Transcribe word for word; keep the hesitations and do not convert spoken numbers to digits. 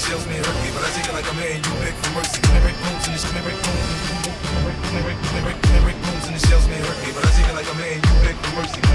shells may hurt me, but I take it like a man, you beg for mercy. May break bones and the may break bones, may break, may break, may break, may break bones and the shells may hurt me, but I take it like a man, you beg for mercy.